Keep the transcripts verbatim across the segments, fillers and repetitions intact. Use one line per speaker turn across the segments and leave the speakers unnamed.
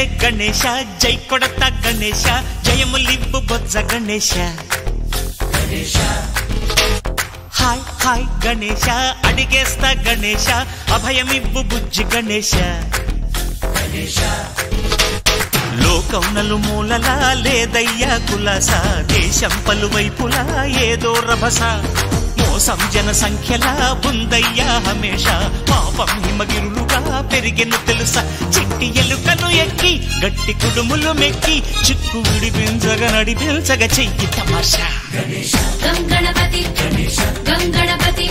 జయ గణేశ జై కొడత గణేశ జయములివ్వు బొజ్జ గణేశ హాయ్ హాయ్ గణేశ అడిగేస్తా గణేశ అభయమివ్వు బుజ్జి గణేశ లోకం నలుమూలలా లేదయ్యా కులాస దేశం పలువైపులా ఏదో రభస మోసం జన సంఖ్యలా ఉందయ్యా హమేష పాపం హిమగిరులుగా పెరిగెను తెలుసా చిట్టి ఎలుకను ఎక్కి గట్టి కుడుములు మెక్కి చిక్కు విడిపించగా నడిపించగా చెయ్యి తమాషా
గణపతి గణపతి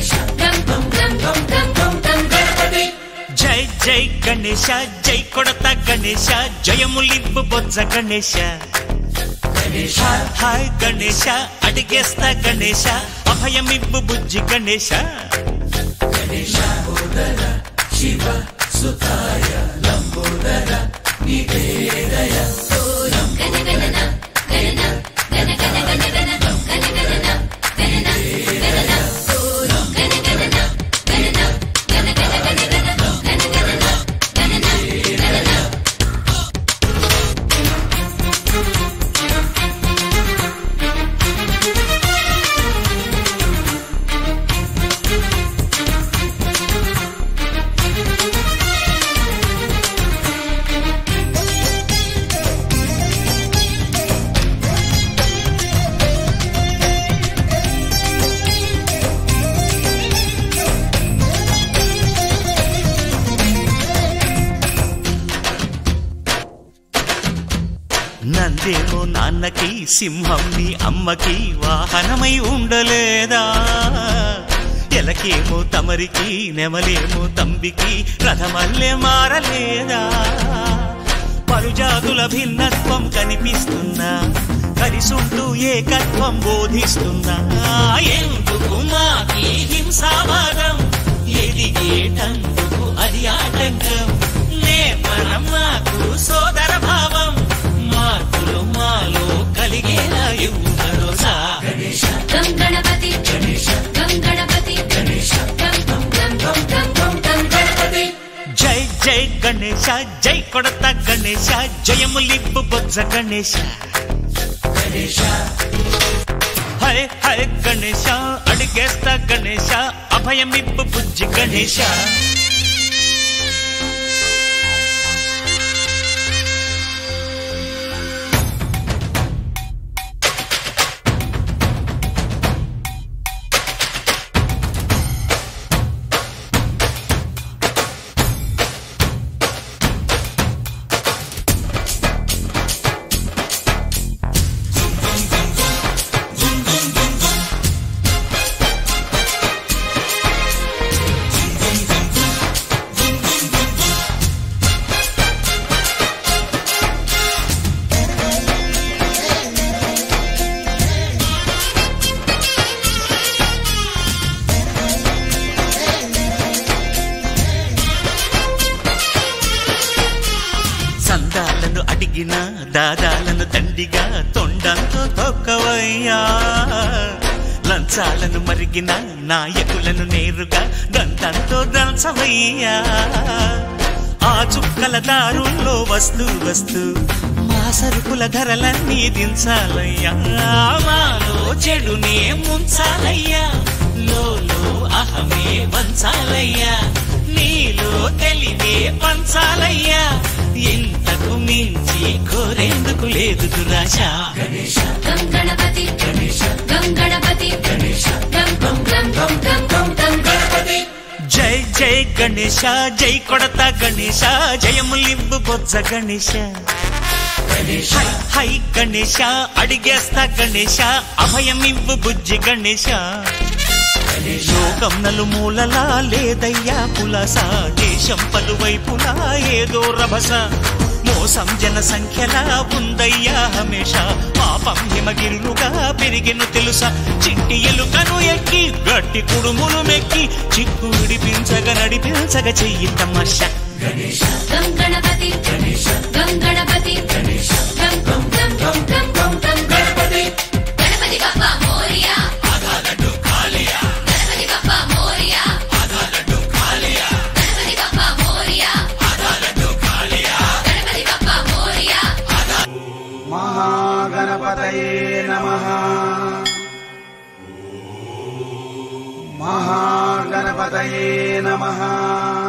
జై జై గణేశ జై కొడత గణేశ జయములివ్వు బొజ్జ గణేశ హాయ్ గణేశ అడిగేస్తా గణేశ అభయమివ్వు బుజ్జి గణేశ
శివ సుతాయ లంబోదర నివేదయ
నందేమో నాన్నకి సింహం నీ అమ్మకి వాహనమై ఉండలేదా ఎలకేమో తమరికి నెమలేమో తంబికి రథమల్లే మారలేదా పలుజాతుల భిన్నత్వం కనిపిస్తున్నా కలిసుంటూ ఏకత్వం బోధిస్తున్నా ఎందుకు మాకి హింసావాదం ఎదిగేటందుకు అది ఆటంకం నేర్పరం మాకు సోదర భావం మార్పులు మాలో కలిగేలా ఇవ్వు భరోసా
గణపతి గణపతి
జై జై గణేశ జై కొడత గణేశ జయములివ్వు బొజ్జ గణేశ హై హై గణేశ అడిగేస్తా గణేశ అభయమివ్వు బుజ్జి గణేశ సందాలను అడిగిన దాదాలను దండిగా తొండంతో తొక్కవయ్యా లంచాలను మరిగిన నాయకులను నేరుగా దంతంతో దంచవయ్యా ఆ చుక్కల దారుల్లో వస్తూ వస్తూ మా సరుకుల ధరలన్నీ దించాలయ్యా మాలో చెడునే ముంచాలయ్యా లోలో అహమే వంచాలయ్యా నీలో తెలివే పంచాలయ్యా ఇంతకు మించి కోరేందుకు లేదు దురాశ
గణపతి గణపతి
జై జై గణేశ జై కొడత గణేశ జయములివ్వు బొజ్జ గణేశ హై హై గణేశ అడిగేస్తా గణేశ అభయమివ్వు బుజ్జి గణేశ లోకం నలుమూలలా లేదయ్యా కులాస దేశం పలువైపులా ఏదో రభస మోసం జన సంఖ్యలా ఉందయ్యా హమేష పాపం హిమగిరులుగా పెరిగెను తెలుసా చిట్టి ఎలుకను ఎక్కి గట్టి కుడుములు మెక్కి చిక్కు విడిపించగా నడిపించగా చెయ్యి తమాషా
గణపతి గణపతి గణపతి బప్పా మోరియా గణపతి బప్పా మోరియా గణపతి బప్పా మోరియా గణపతి బప్పా
గణపతయే నమః.